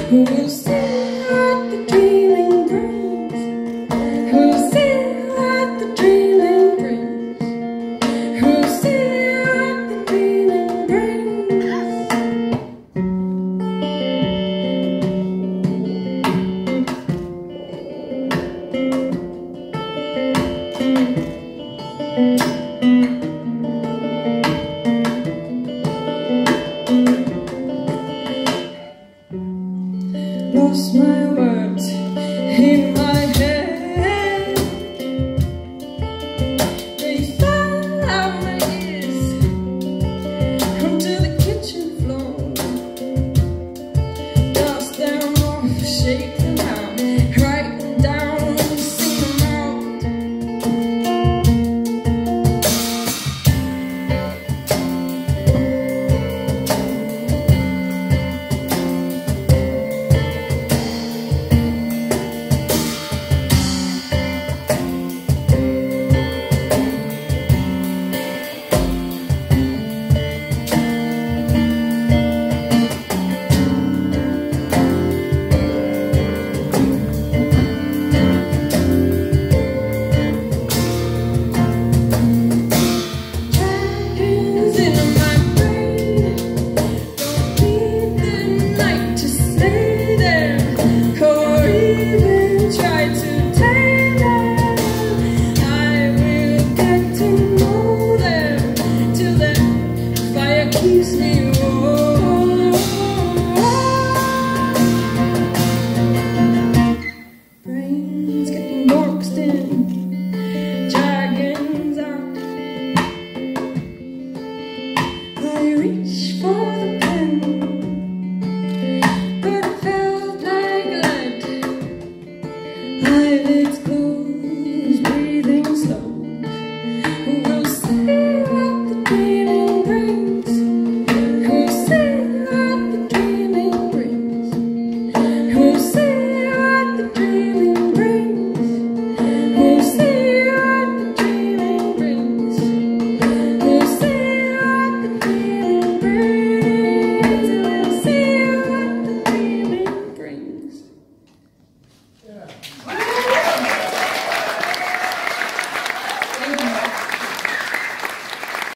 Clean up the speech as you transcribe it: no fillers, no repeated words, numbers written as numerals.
We'll see what the dreaming brings. We'll see what the dreaming brings. We'll see what the dreaming brings. Lost my words in my head. They fell out my ears onto the kitchen floor. Dust them off, shake them out, write them down and sing them out. Keeps me warm.